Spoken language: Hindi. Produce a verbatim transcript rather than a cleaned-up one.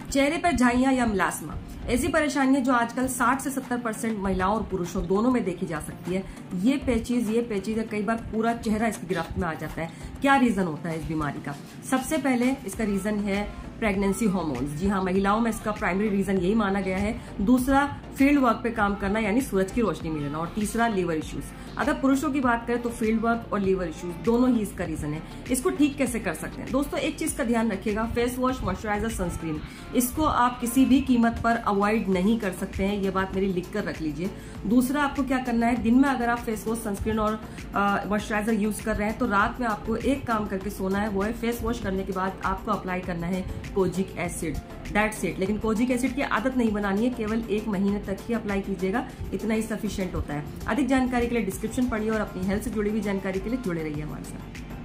चेहरे पर झाइयां या मिलास्मा, ऐसी परेशानियां जो आजकल साठ से सत्तर परसेंट महिलाओं और पुरुषों दोनों में देखी जा सकती है। ये पेचीज ये पेचीज कई बार पूरा चेहरा इसकी गिरफ्त में आ जाता है। क्या रीजन होता है इस बीमारी का? सबसे पहले इसका रीजन है प्रेगनेंसी हार्मोन्स। जी हाँ, महिलाओं में इसका प्राइमरी रीजन यही माना गया है। दूसरा, फील्ड वर्क पे काम करना यानी सूरज की रोशनी मिलना, और तीसरा लीवर इश्यूज। अगर पुरुषों की बात करें तो फील्ड वर्क और लीवर इश्यूज दोनों ही इसका रीजन है। इसको ठीक कैसे कर सकते हैं? दोस्तों, एक चीज का ध्यान रखिएगा, फेस वॉश, मॉइस्चराइजर, सनस्क्रीन, इसको आप किसी भी कीमत पर अवॉइड नहीं कर सकते हैं। ये बात मेरी लिख कर रख लीजिए। दूसरा, आपको क्या करना है, दिन में अगर आप फेस वॉश, सनस्क्रीन और मॉइस्चराइजर यूज कर रहे हैं तो रात में आपको एक काम करके सोना है, वो है फेस वॉश करने के बाद आपको अप्लाई करना है कोजिक एसिड। That's it. लेकिन कोजिक एसिड की आदत नहीं बनानी है, केवल एक महीने तक ही अप्लाई कीजिएगा, इतना ही सफिशिएंट होता है। अधिक जानकारी के लिए डिस्क्रिप्शन पढ़िए और अपनी हेल्थ से जुड़ी हुई जानकारी के लिए जुड़े रहिए हमारे साथ।